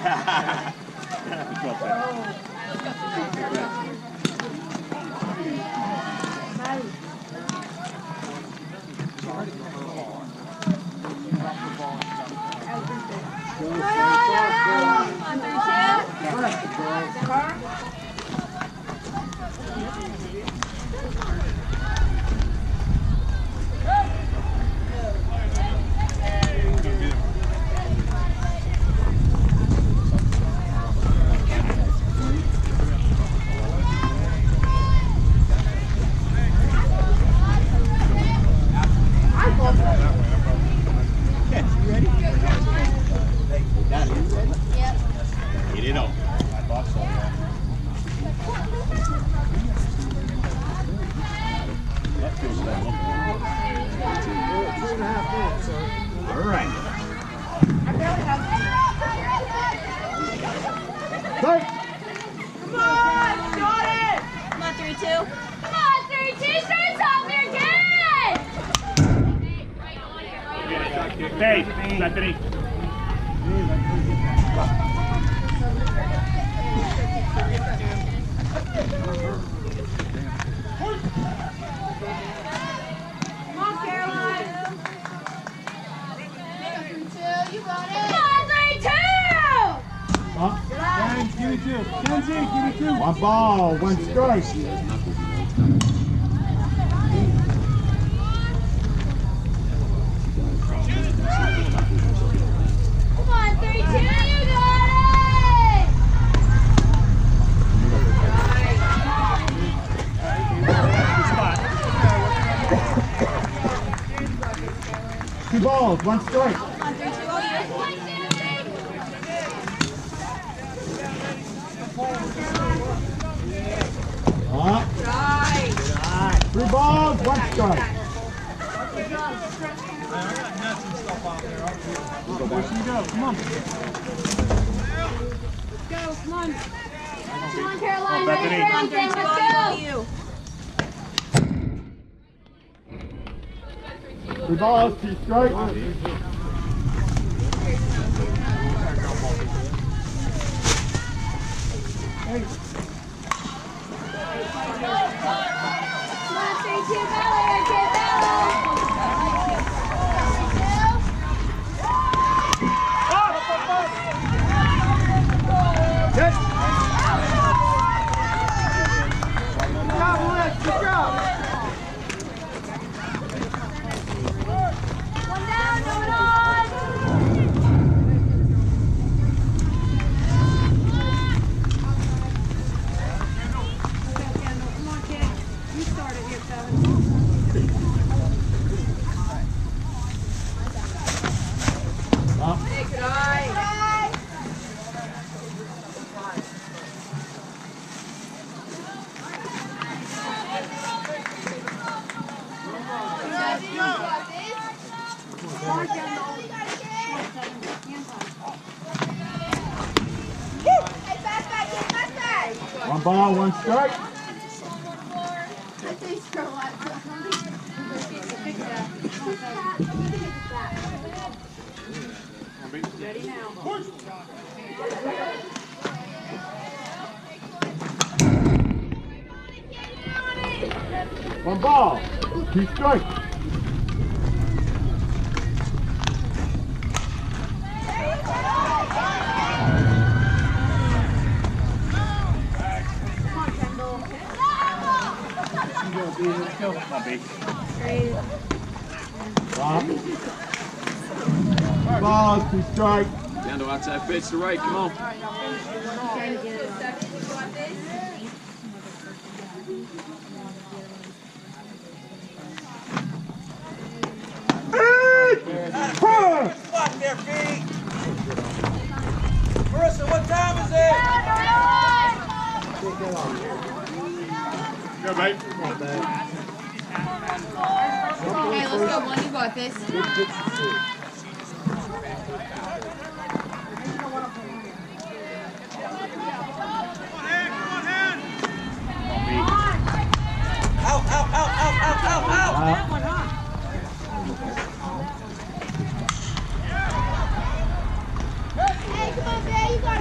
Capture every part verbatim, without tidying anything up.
Hey, Bethany. Come on, Caroline. You got it. Come on, three, two. Huh? James, give me two. Kenzie, give me two. One ball, one strike. Two balls, one strike. Up. Three balls, one strike. Where should you go? Come on. Let's go, come on. Come on, Caroline. Come on, Bethany. Let's go. Three balls, two strikes. Hey. Come on, three, two, Ballard, get Ballard. Yes. Good job, Liz. Good job. One down, going on. Come on, kid. You started here, seven. Up. Good eye. One ball, one strike. Ready now. One ball, two strikes. Let's go. Come on, baby. One. Balls, two strikes. Down to outside pitch to right, come on. Fuck their feet! Marissa, what time is it? Go, mate. Okay, let's go, one. You got this. Out, out, out, out, out, out, out! That one, huh? Hey, come on, Bear, you got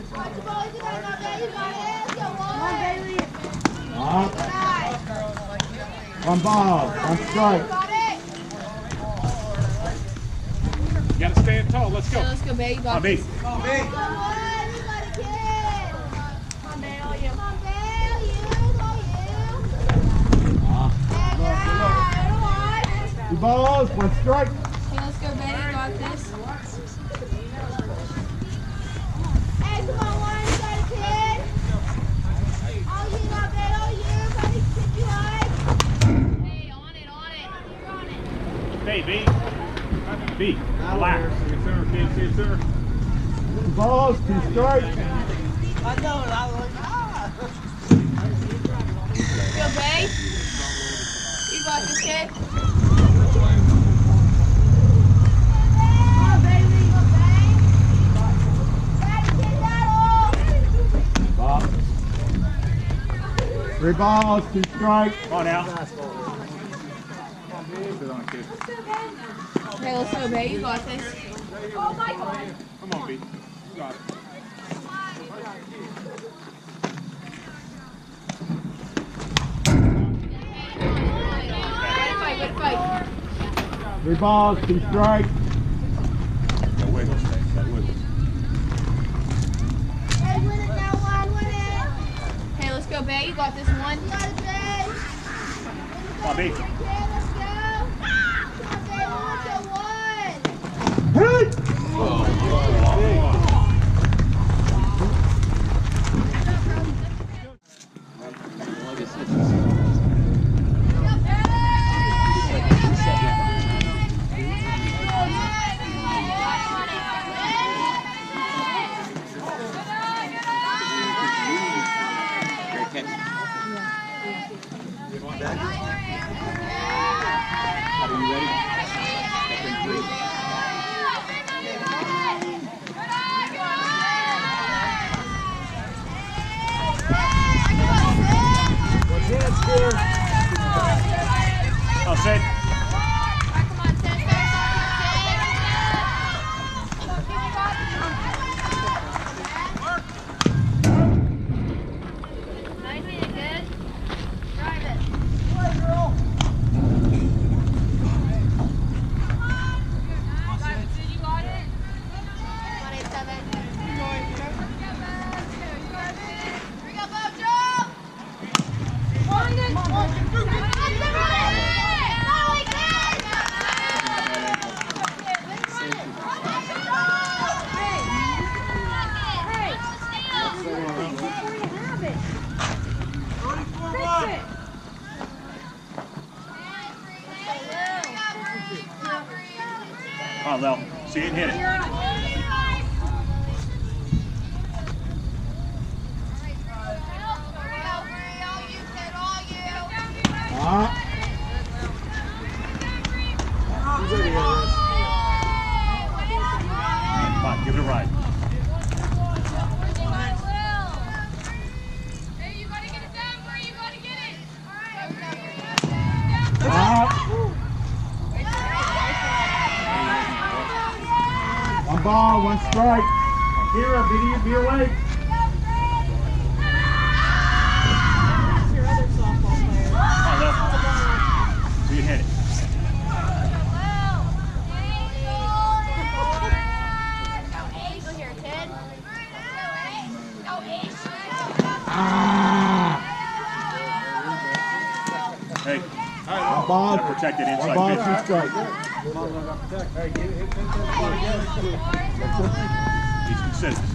Up. One ball, one strike. You gotta stand tall. Let's go. Yeah, let's go, babe. You got On me. this. Come on, B. Come on, you got a kid. Come on, babe. All you. Come on, babe. All you. All you. Two balls, one strike. Okay, let's go, babe. You got this. Hey, come on, one. You got a kid. All you, got babe. All you. Buddy, kick you high. Hey, on it, on it. You're on it. Hey, B. B. Relax. Get center, kid. Stay center. Two balls, two strikes. I know it. I was like, ah. Go, babe. You got this, kid. Ball. Three balls, two strikes. Come on now. Sit on it, kid. Okay, let's go, babe. You got this. Oh my God. Come on, B. You got it. Way to fight, way to fight. Three balls, two strikes. Go wiggle. Go wiggle. Hey, win it now, one, win it. Hey, let's go, babe. You got this one. You got it, babe. Come on, B. Okay, let's go. Come on, babe. We want the one. Hey! Great catch. Are you ready? Step in three. I'll sit. Come on, Lel. See it and hit it. Ah. Come on, give it a ride. Ah. One ball, one strike. Kira, be, be awake. Come on, Lel. See it and hit it. Ah. Hey, One ball, gotta protect it one inside ball, pitch. two strikes. He's consistent.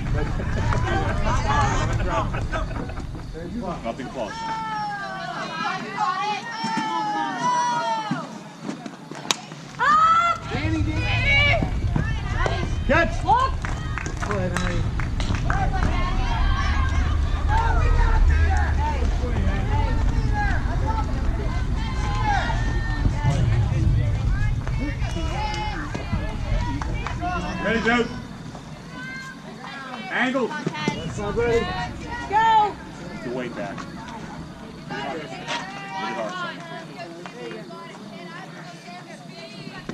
Nothing close. Catch! Ready, Joe? Angle. Go! The weight back. Look at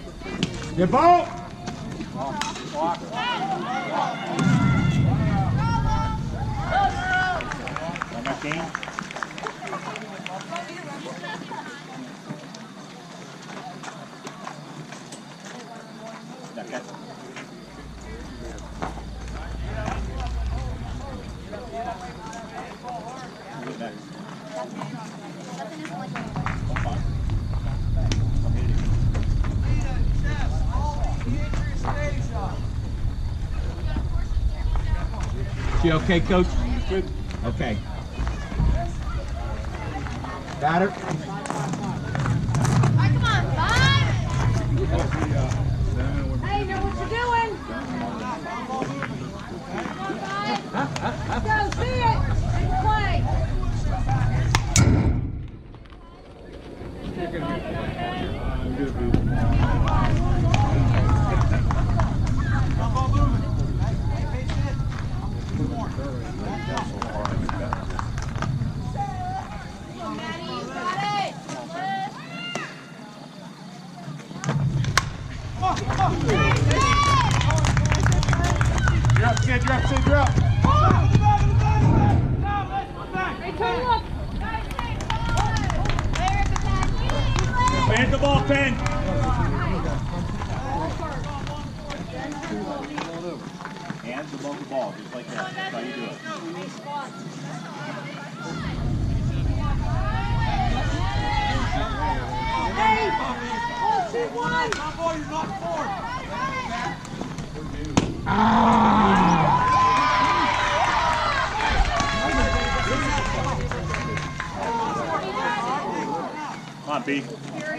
our son. Good ball! game. That catch. Who's next? I'm fine. I'm hitting. She okay, Coach? Good. Okay. Got her? Alright, come on, five. Hey, you know what you're doing. Let's go, see it. Play. You're up, kid. You're up, kid. You're up. Plant the ball, Penn. Hands above the ball, just like that. That's how you do it. Hey, oh, two, one. Come on, B.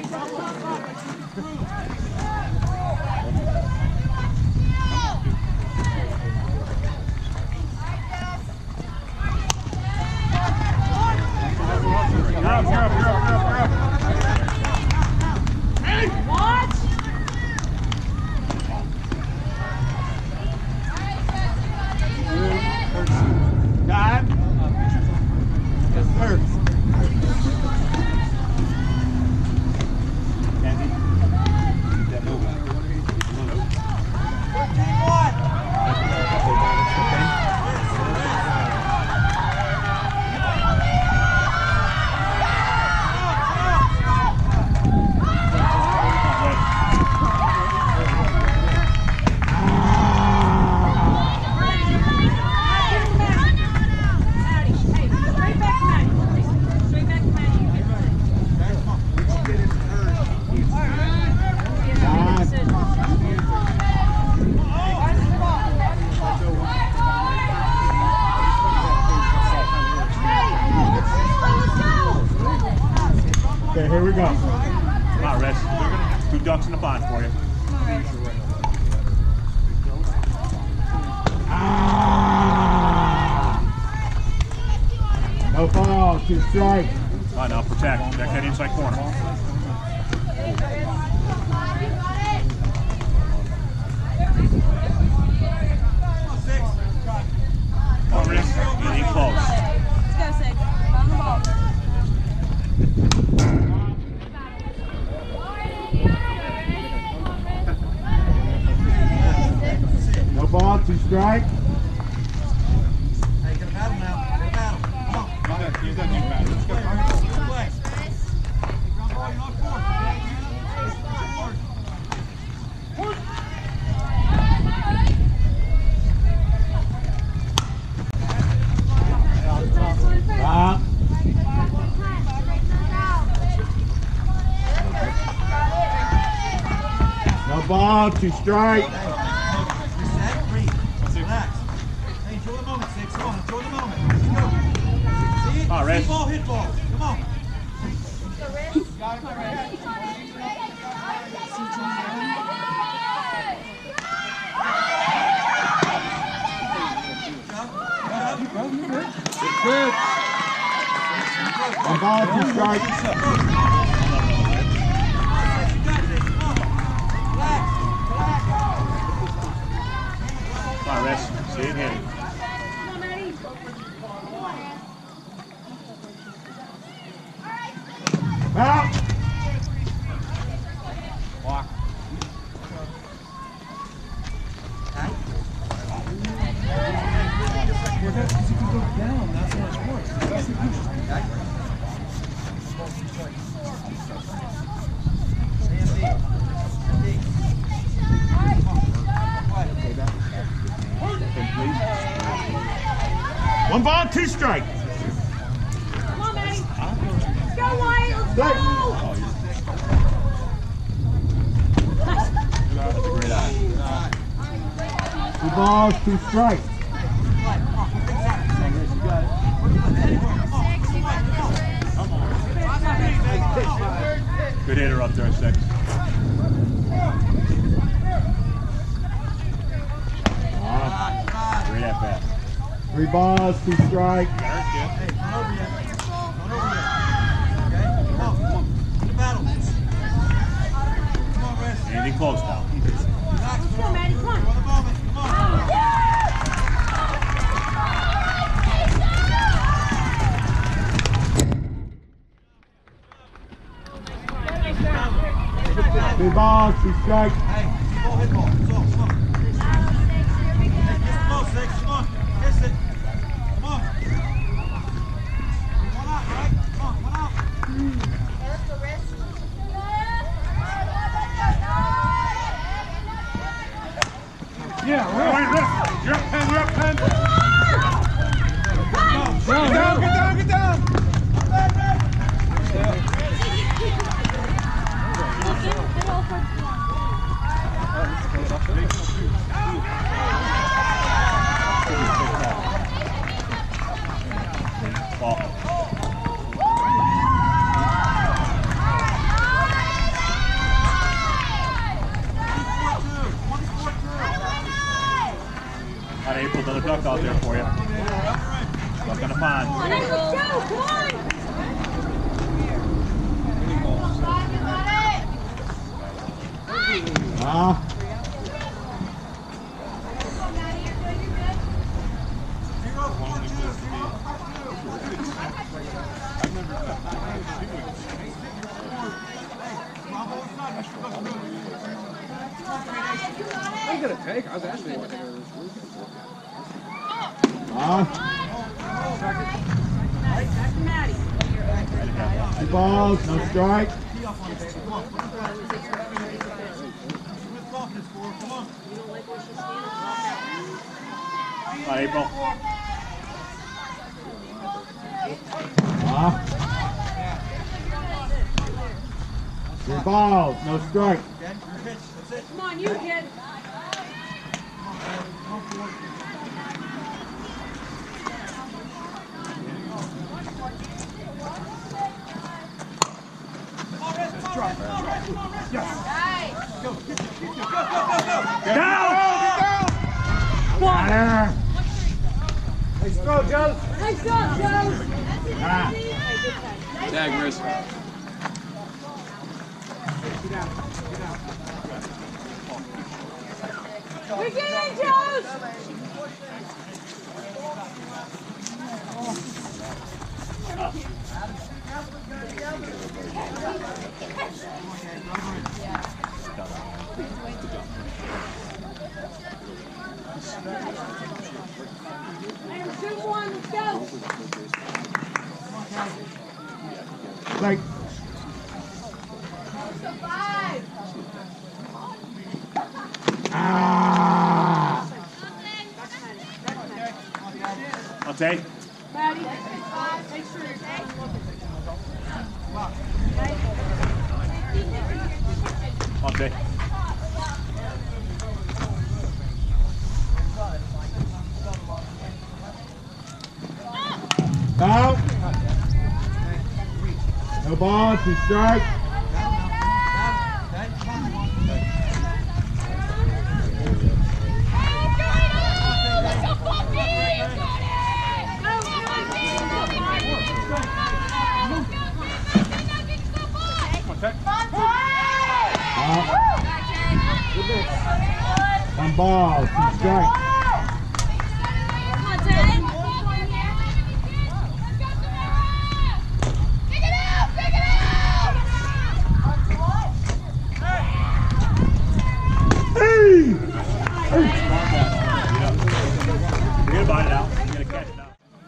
You're up, you're up, you're up, you're up, you're up. Watch. Time. Hurts. Andy, keep that moving. Okay, here we go. Come on, Rez. Two ducks in the pond for you. No ball, two strikes. Come on now, protect. Protect that inside corner. Come on, Riz. Getting close. Let's go, Sig. On the ball. No ball, two strikes. Hey, get a battle now. Get a battle. Come on. He's done his battle. Let's go. Play. Ground ball, you're not four. Stop. No ball, two strikes. Reset, breathe. Relax. Hey, enjoy the moment, Six. Come on, enjoy the moment. Let's go. See it? Come on, Rez. See ball, hit ball. Come on. Good. No ball, two strikes. You got this. Come on. Relax. Relax. Come on, Rez. See it hitting. Out. Walk. Hey. go down, not so much worse. One ball, two strike. Come on, Maddie. Let's go, Wyatt. Let's go. That's a great eye. Two balls, two strikes. Good hitter up there, six. Great at bat. Three balls, two strikes. Hey, come over yet. Come over yet. Okay? Come on, come on. Get a battle. Come on, Rest. Anything close now. Relax. Let's go, Maddie. Come on. For the moment. Come on. Three balls, two strikes. Hey, ball, hit ball. That's all. Come on. Hey, kiss the ball, Six. Come on. Kiss it. Come on. One out, right? Come on, one out. Yeah, right. Wait, listen. You're up pen, you're up pen. Get down, get down, get down. Ball. All right, April, another duck out there for you. Duck on the pond. Let's go. Come on. Ah. I'm gonna take. I was actually going to take her this weekend. Ah. Two balls, no strike. All right, April. Ah. Three balls, no strike. Come on, you kid. Down! Nice job, Joe. Ah. Tag wrist. We're getting Joe. Item two one, let's go. Like, Five. ah! I'll take. Maddie, make sure you're safe. I'll take. Out. No ball, two strike. One ball, two strikes. Forget about it now. You're gonna catch it now.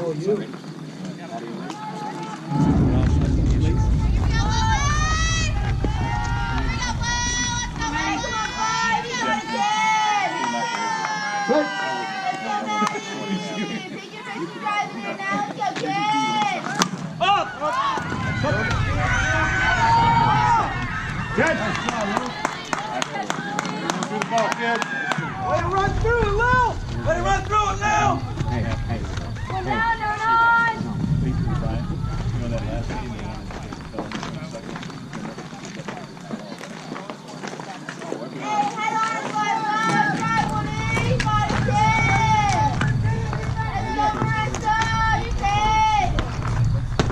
Let it run through it, Lil! Let it run through it, Lil! One down, they're on! You know that last game, they wanted to take the Hey, head on, five, five, five, one, eight, five, ten! Let's go, Marissa! You can!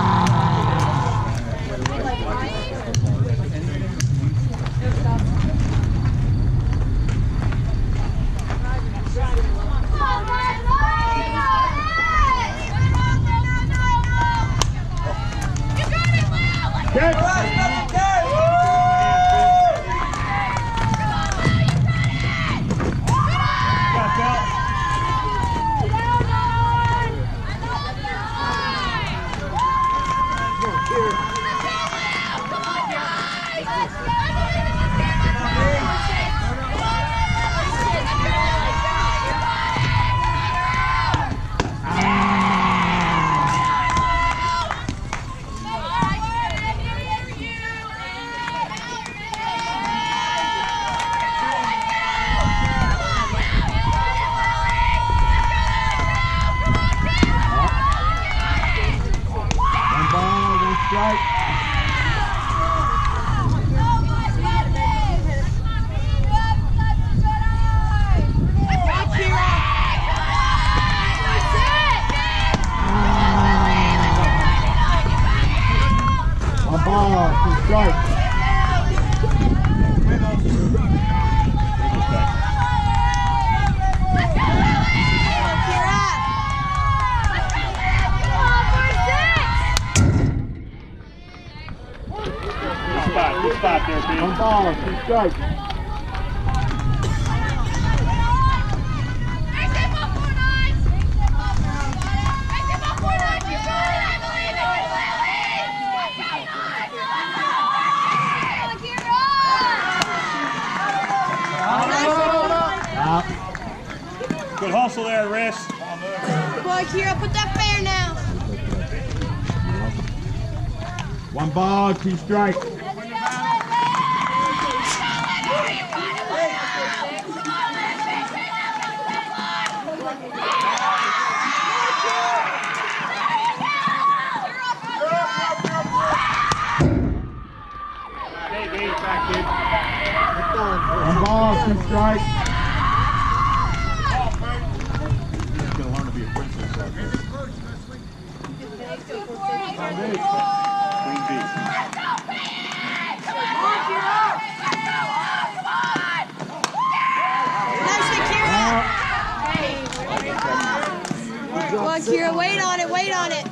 Good spot there, Pete. One ball, two strikes. Good hustle there, wrist. Come on, Kira, put that fair now. One ball, two strikes. One ball, two strikes. He's gonna learn to be a princess out there. Queen bee. Come on, Kira, wait on it, wait on it.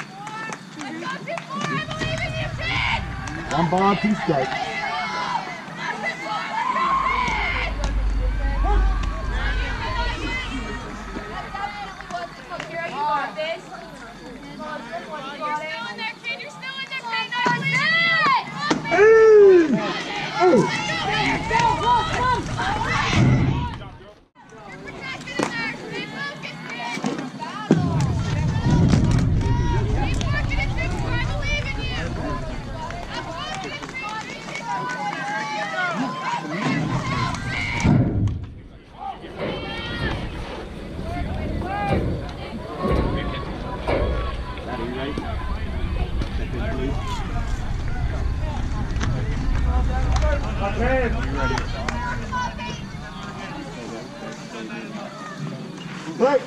One ball, two strikes. Right.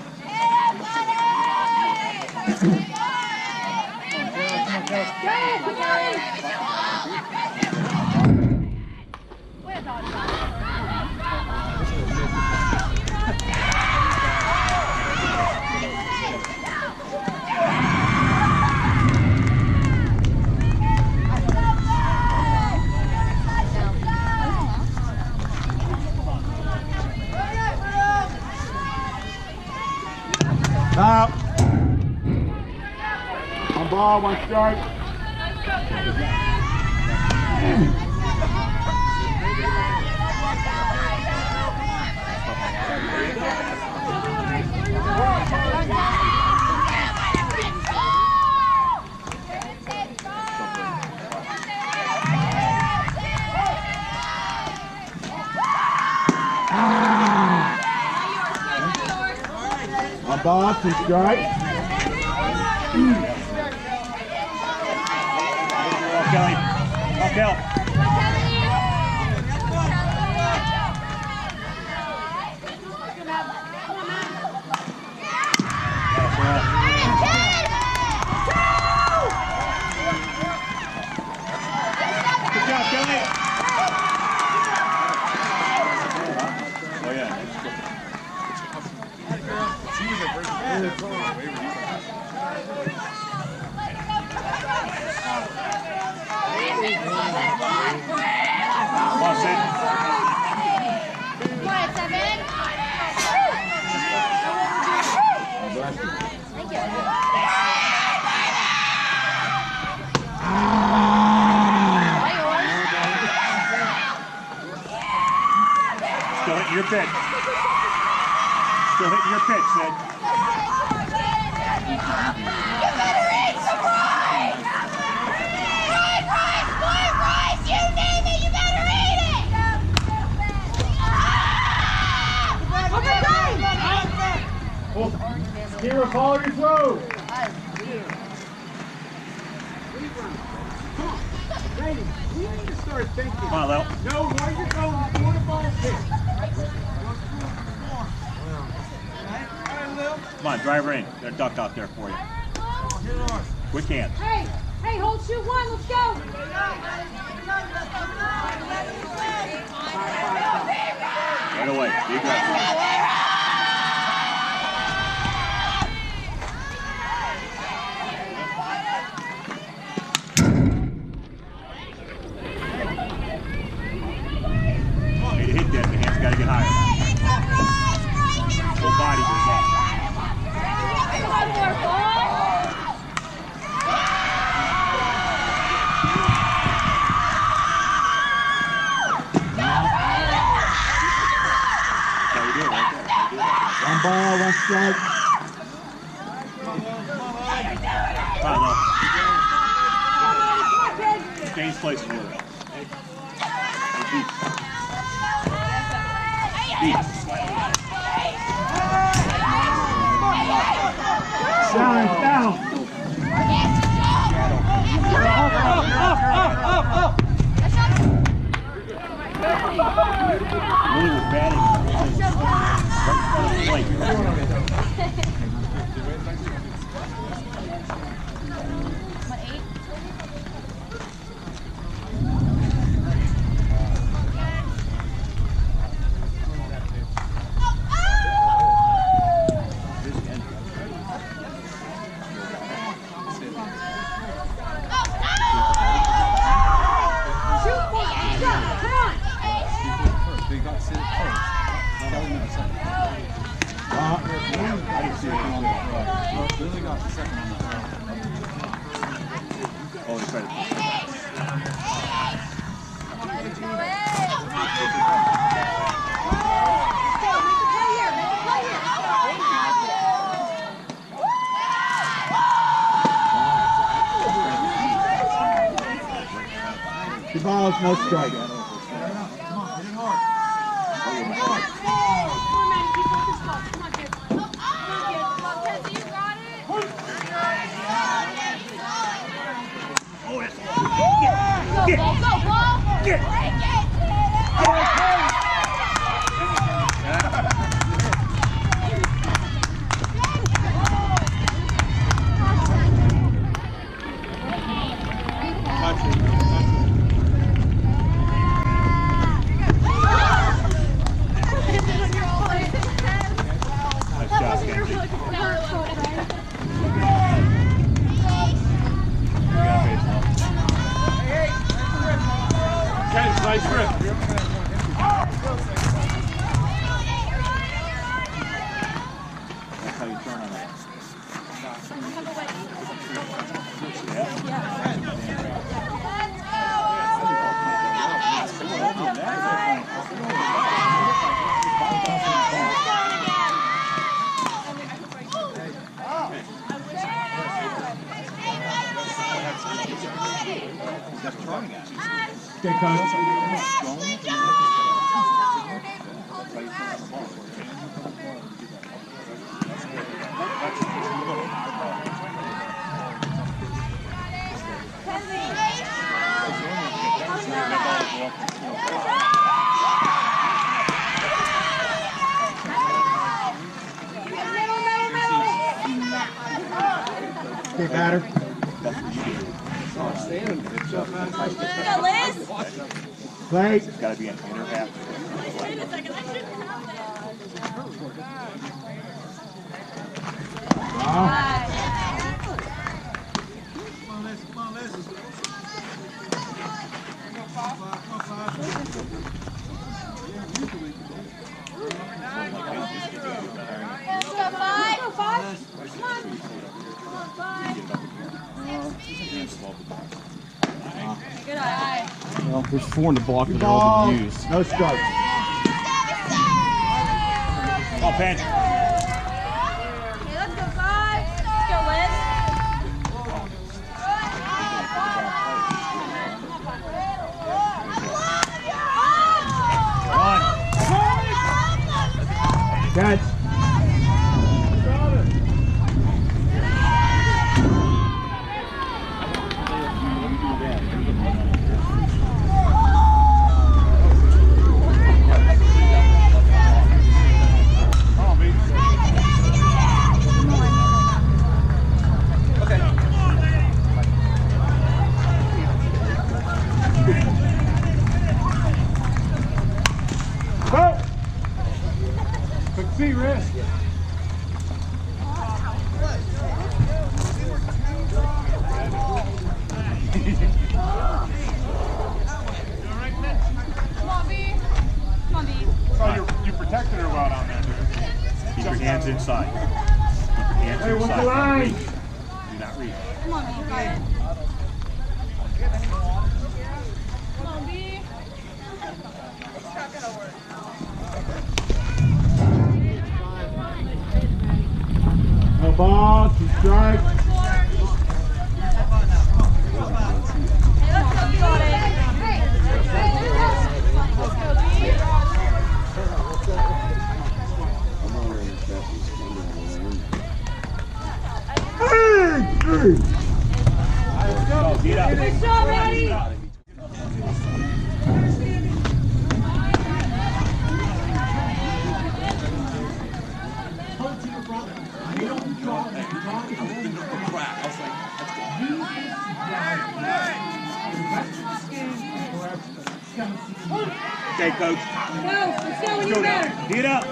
Out. ball, one strike. One ball, two strikes. Oh, Kelly. Oh, Kel. Good job, Kelly. Oh, yeah. She was at first. Come on, Sid. What, seven? Thank you. Still hitting your pitch. Still hitting your pitch, Sid. You better eat some rice! Rice, rice, corn, rice, you name it, you better eat it! Kira, follow your throw. Brady, we need to start thinking. Come on, Lil. No, where you going? You want a ball kick. Come on, drive her in. There's a duck out there for you. Quick hands. Hey, hey, hold shoot one, let's go. Right away. Be aggressive. Hey, to hit that, the hands got to get higher. Whole body goes up. One ball, one strike. Come on, Lil. Change places with it. Beat. Down, down. Really was batting. Right in front of the plate. They got to sit at first. Kelly got second. Uh, I didn't see it come on the well, Lily got the second on the third. Oh, they tried to. two balls, no strike. Go, ball, go, ball! Break it! Nice shot, Kenzie. Nice grip. That's how you turn on that. Okay, coach. Okay, batter. Go, Liz. Play. It's got to be an inner half. Wait a second, I shouldn't have that. Wow. Come on, Liz. Come on, Liz. Come on, five. Come on, five. Let's go, five. Go, five. Come on. Come on, five. Good eye. Well, there's four in the block that are all Ball. been used. No strikes. Ball pinch. Okay, let's go, five. Let's go, Liz. One. Catch. Go! Quick feet, wrist. Come on, B. Come on, B. So you you protected her well down there, dude. Keep your hands inside. Keep your hands Hey, what's the inside. line? Do not reach. Come on, B. Got it. Come on, B. No ball, two strikes. Hey, let's go, you got it. Hey, let's go, B. Hey, hey. Go, get up. Good job, Maddie. Okay, coach. Go. Let's go when you're better. Get up.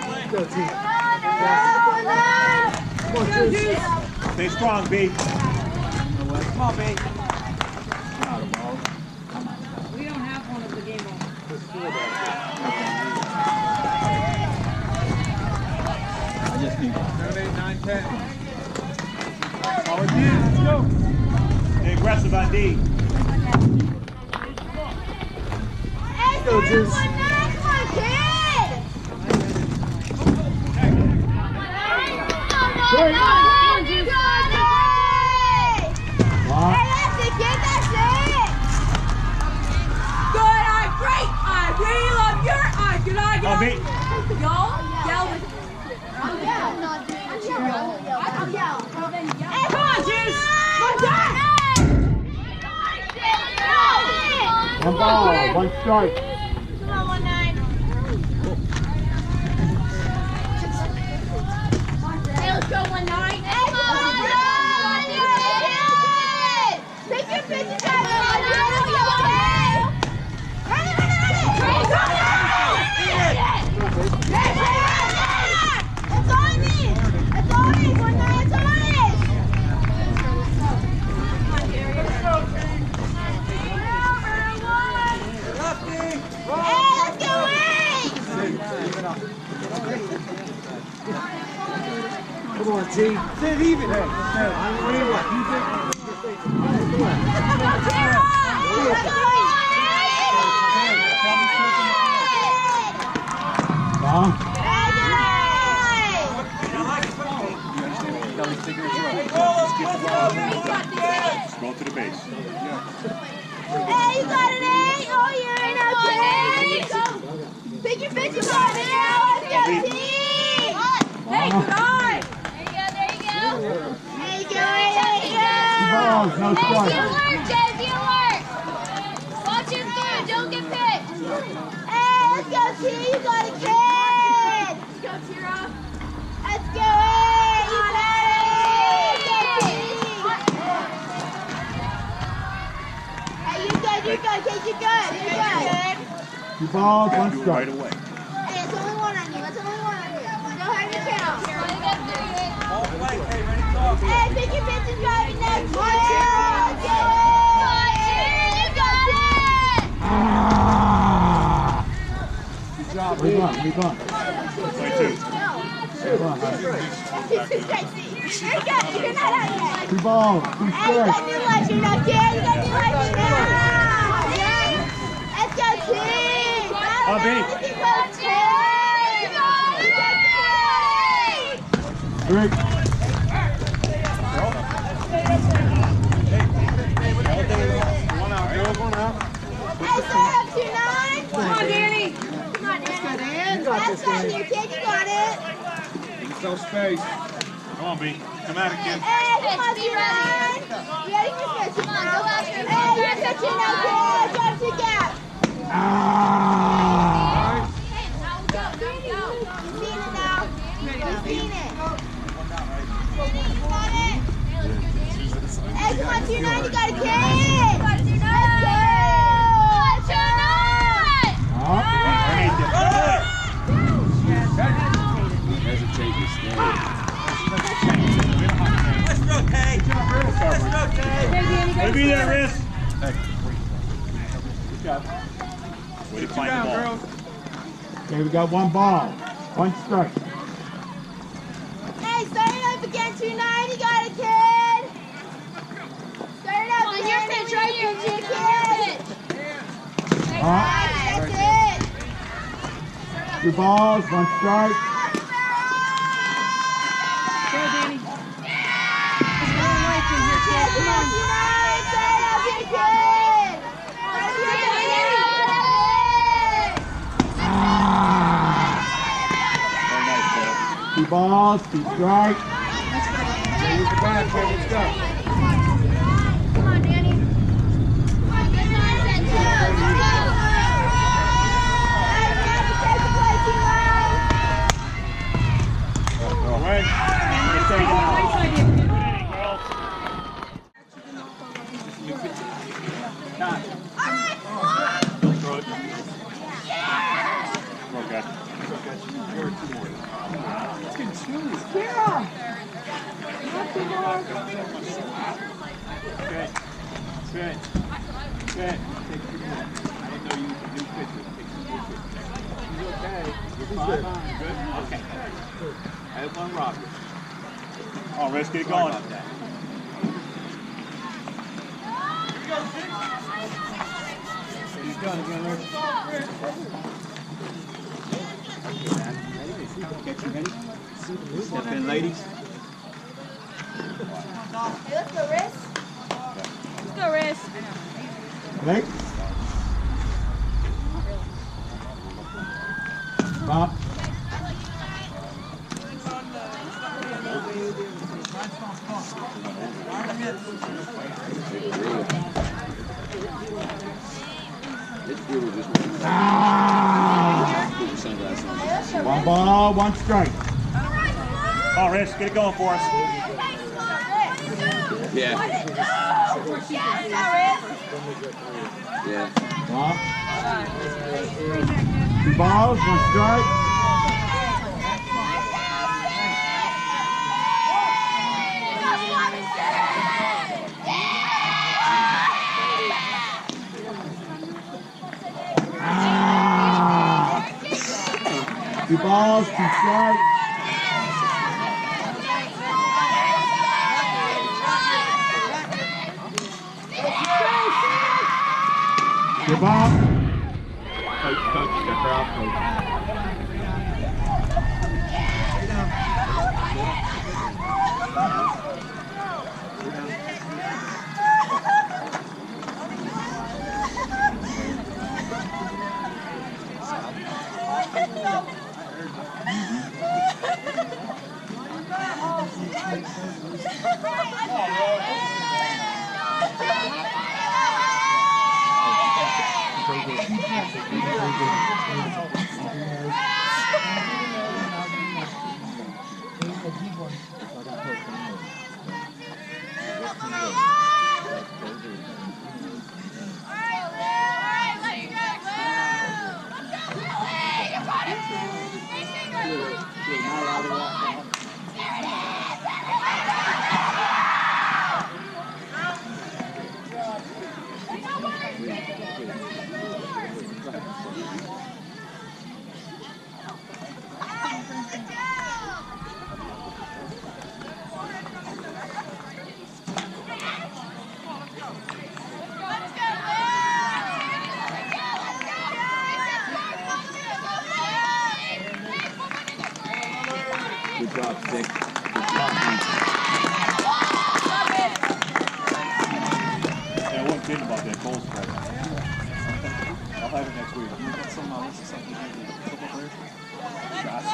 Let's go, Juice. Stay strong, B. Come on, babe. We don't have one of the game ball. I just need Seven, eight, nine, ten. Forward ten, let's go. Stay aggressive on D. Hey, Go, Juice. one nine, come on, kid. Great. Come on, Juice. Wow. Hey, that's it, kid, that's it. Good eye, great eye. We love your eye. Good eye, good On B. eye. Y'all yell with. I'll yell. I'll yell. Hey, come on, Juice. Come on, One ball, one strike. Come on, one nine. Hey, let's go, one nine. Hey, come on, one nine. Take your picture, Tyler. Run it, run it, run it. Hey, come on. It's on me. It's on me. One nine, it's on it. Hey, let's go, Wings. Come on, T. Sit even. Hey, hey, I'm ready. What? You think? Ball. Let's go, let's go, let's go. Go to the base. Hey, you got an eight. Oh, you're in okay. Go. Pick your pitch and ball now. Let's go, team. Hey, good eye. There you go. There you go. There you go. There you go. Balls, no Hey, strike. you work, Jez. You work. Watch him through. Don't get pitched. Hey, let's go, team. You got a kid. Let's go, Tira. Let's go. Hey, you got it. Go, team. Hey, you good. You good. Kid, you good. You good. Two balls, one Do it strike. right away. Hey, it's only one on you. It's only one on you. Go ahead and count. Ball play. Hey, ready to talk. Hey, pick your pitch and drive it next. One, two. Let's go. You got it. Good job. Move on, move on. Play two. Move on, huh? You're good. You're not out yet. Two balls, two Hey, you got strikes. new lights. You're not dead. You got new lights now. Let's go, team. Oh, B. Let's go, team. Three. One out, girls, one out. Hey, start up to nine. Come on, Danny. Come on, Danny. That's right, you kid. You got it. Give yourself space. Come on, B. Come at it, kid. Hey, come on, two nine. Ready for pitching now. Hey, you're pitching now, kid. Drop to gap. Ah! You've seen it now. You've seen it. Hey, come on, two nine. You got a kid. Let's go. two nine. Underneath you. Hesitate to stay. Let's rotate. Let's rotate. Hey, Danny, Way go to be there, to Riss. Good job. Way to Two find the down, ball. girls. Okay, we got one ball, one strike. Hey, start it up again, two nine. You got a kid. Start it up. Come on, your pitch right here, kid. Ah, That's it. two balls, one strike. Go, Danny. There's no lights in here, kid. Come on. two nine. Start it up, your kid. Let's go, Very nice, Bill. Two balls, two strikes. Okay, use the bat, kid. Let's go. Come on, Danny. Come on, good mindset, too. Let's go. Hey, Danny, take the play, two nine. All right. Let's take it now. Nice idea, kid. All right, one. Throw it. Well, good. Here are two more. Kira. Okay. Good. Good. Take two more. I didn't know you could do pitches. Take two more pitches. He's okay. He's good. Good? Okay. I have one Roger. Oh, Riss, get it Sorry going. about that. He's done again, Rick. Get you ready? Step in, ladies. Hey, let's go, Riz. Let's go, Riz. Right? Stop. One ball, one strike. Oh, Riss, get it going for us. Yeah. Yeah. Stop. Two balls, one strike. Ah. Two balls, two strikes. Give up. Coach, coach, step her out, coach. Good job, Dick. Good job, Yeah, I wasn't kidding about that goal spread. I'll have it next week. You got some uh, what's the something you do? Football players? Shots.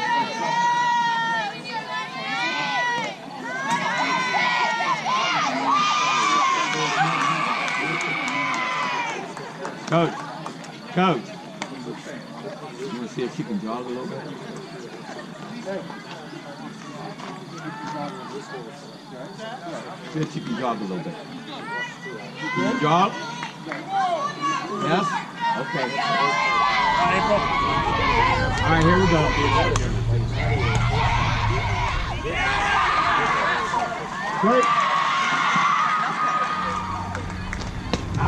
Coach, Coach, you want to see if she can jog a little bit? See if she can jog a little bit. Can you jog? Yes? Okay. All right, here we go. Great. Ah!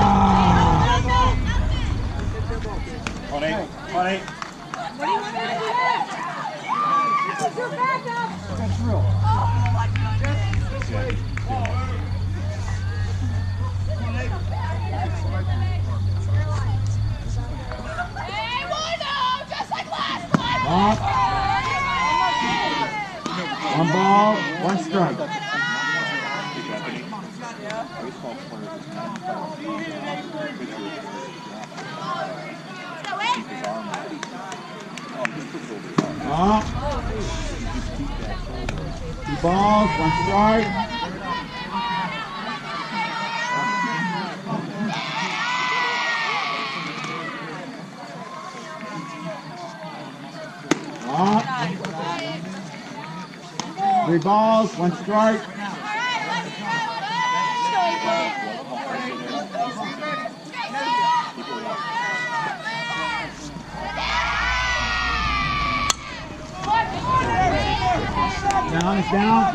On eight. On eight. What do you want me to do next? Who's your backup? That's real. Hey, one out, just like last time. Ball. One ball, one strike. Ball. Two balls, one strike. Ball. Three balls, one strike. Down is down.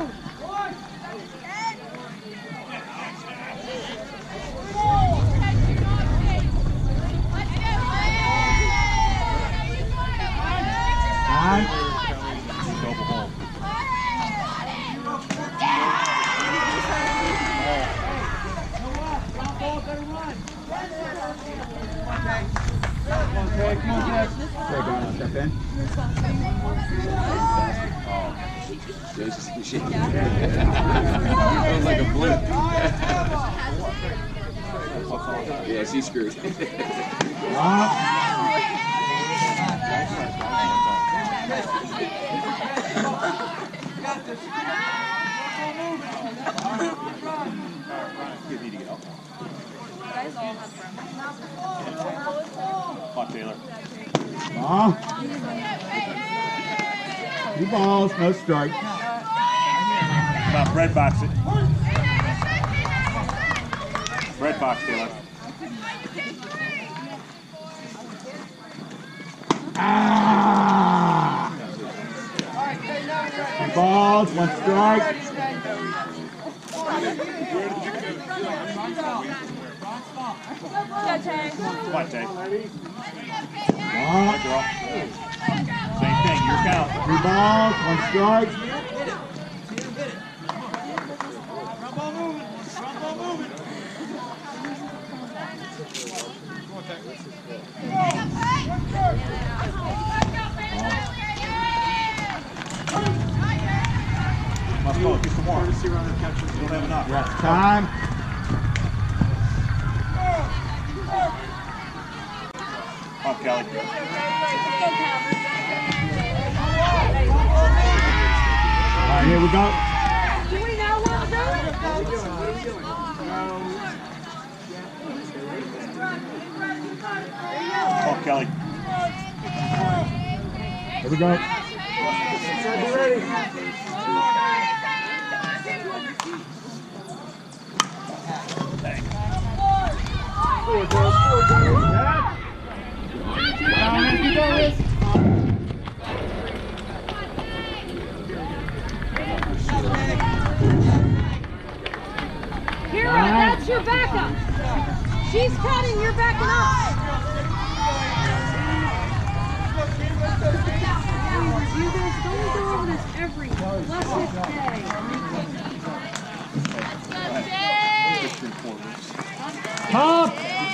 Nine. Okay, come on, Jack. They're going to step in. Sounds like a blimp. Yeah, she's screwed. Up. Come on, Taylor. Ball. Two balls, no strike. Come on, red box it. Red box, Taylor. Ah! Two balls, one strike. Come on, Tay. Ball. Girl. Same thing, your count. Three balls, one strike. Front ball moving. Front ball moving. Let's go, get some more. You don't have enough. Rest time. Come on, Kelly. All right, here we go. Do we know what we're doing? Kelly. Here we go. Be ready. Forward, girls. Forward, girls. Down, let's keep going, Liz. Kira, that's your backup. She's cutting, you're backing up. You guys don't go over this every blessed day. Top.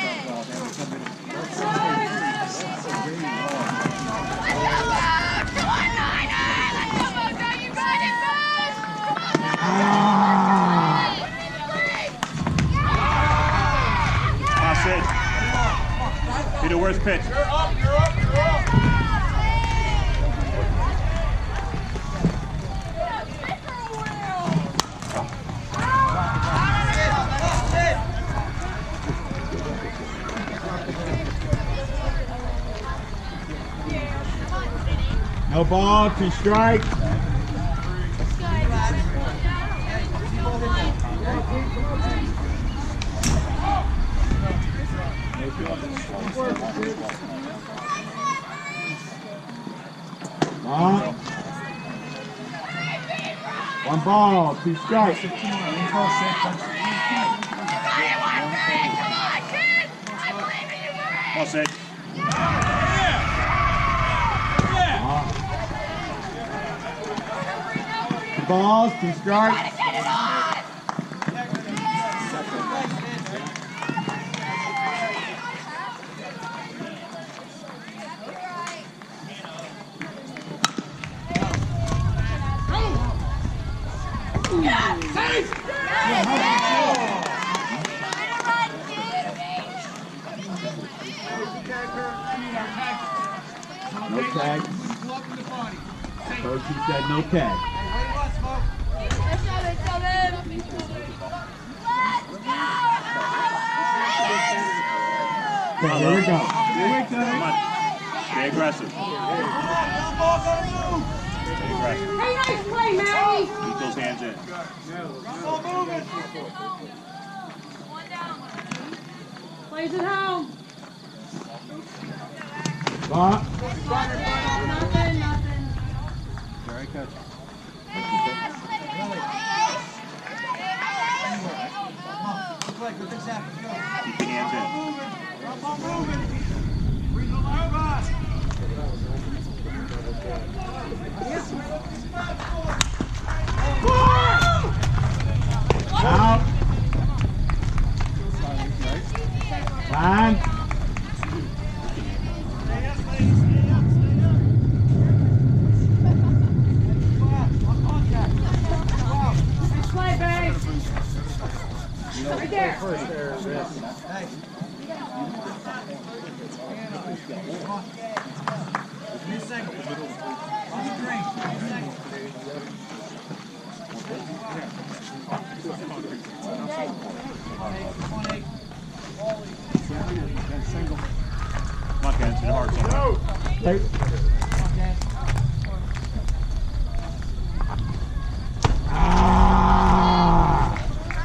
Pass it. Be the worst pitch. You're up, you're up, you're up. No ball, two strikes. Ball. One ball, two strikes. Well said. Two balls, two strikes. No tag. Coach, he said no tag. Okay, here we go. Come on. Stay aggressive. Stay aggressive. Hey, nice play, Maddie. Keep those hands in. Plays at home. Ball. Nothing, nothing. Very good. Look like good things happen. Go. Keep the hands in. Up on moving. Bring the line on. Out. Fine. Nice play, babe. Right there. Hey. New single. On the green. New single. Come on, eight. Come on, Ken. Hit it hard. Go. Hey. Ah.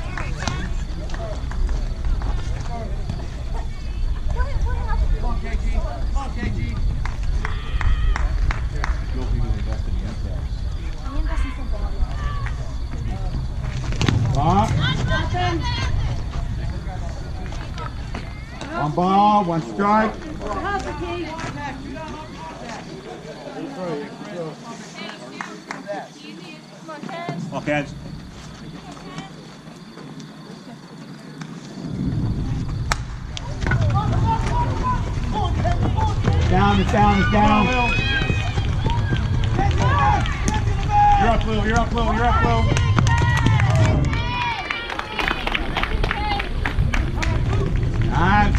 Come on, K G. Come on, K G. Ball. Nothing. One ball, one strike. Hustle, Key. Come on, Ken. Down, it's down, it's down. You're up, Lou. You're up, Lou. You're up, Lou. Nice.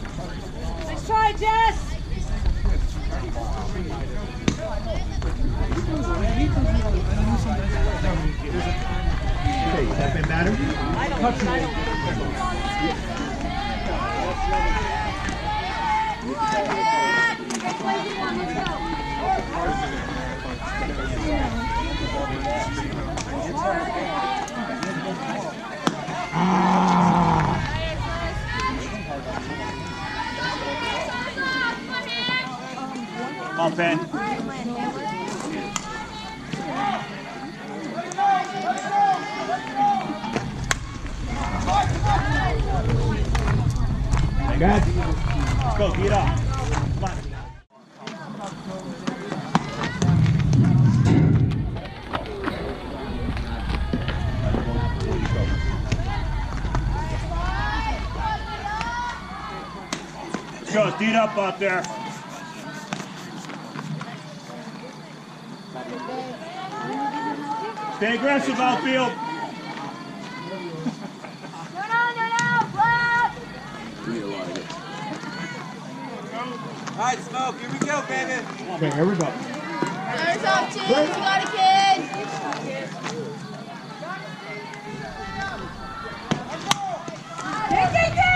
Nice try, Jess. Okay, that been matter? Touch it. Come on, Ben. Got it. Let's go, get up. Come on. Let's go, beat up out there. Stay aggressive, outfield. No, no, no, no, flap! All right, Smoke, here we go, baby. Okay, here we go. There's up, Chief. You got a kid. Ding, ding, ding!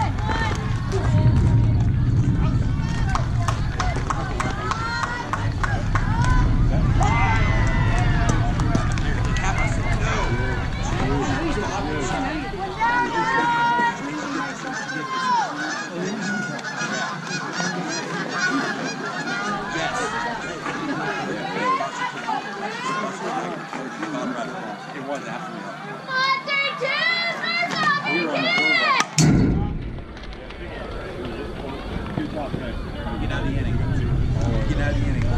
It was after me. One, three, two, there's up, you did it! Get out of the inning. Get out of the inning.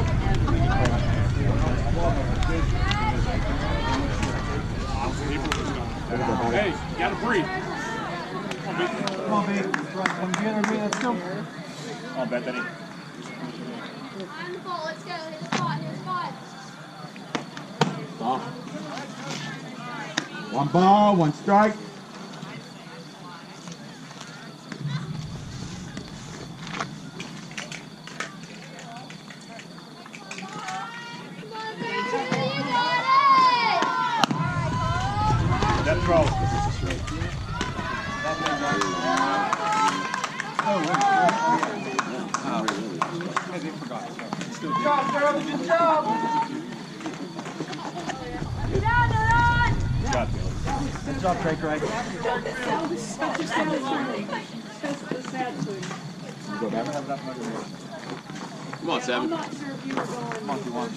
Hey, you gotta breathe. Come on, babe. Come together, babe. Let's go. Come on, Bethany. On the ball, let's go. Hit the spot, hit the spot. Ball. One ball, one strike. One, three, two, you got it! Left throw. Down the run! Good job, Billy. Good job, Craig, Craig. That's the sad thing. Go back. Come on, Seven. I'm not sure if you were going right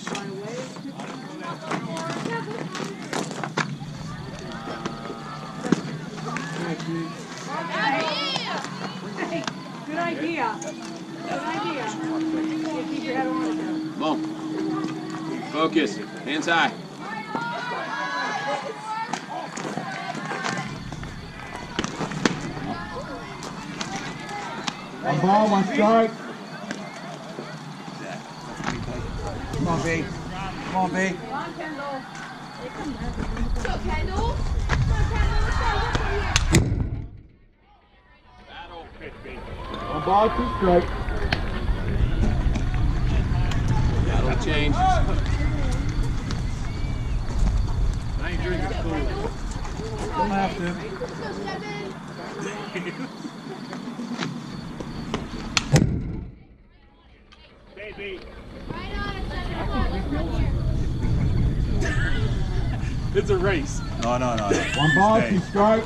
away. Good idea. Good idea. Keep your head on it. Come on. Focus. Hands high. One ball, one strike. Come on, babe. Come on, babe. Come on, Kendall. Let's go, Kendall. Come on, Kendall. Let's go. Let's go here. Battle. One ball, two strike. Battle change. I ain't drinking cool. Don't have to. Let's go, Seven. Baby. Right on it, Seven. Come on, let's run here. It's a race. No, no, no. no. One ball, Stay. two strike.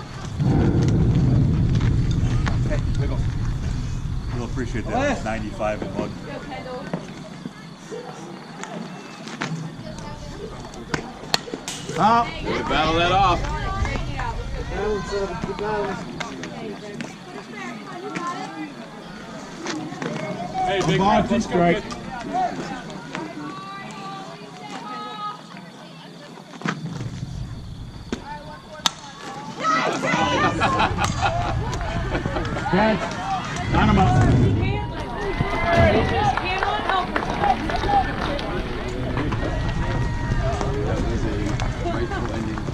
Hey, wiggle. We'll appreciate that. Left. ninety-five and one. Let's go, Kendall. Stop. Way to battle that off. Hey, One big ball, man, two let's go strike. get Catch. Line him up. Just cannot help herself. That was a rightful ending to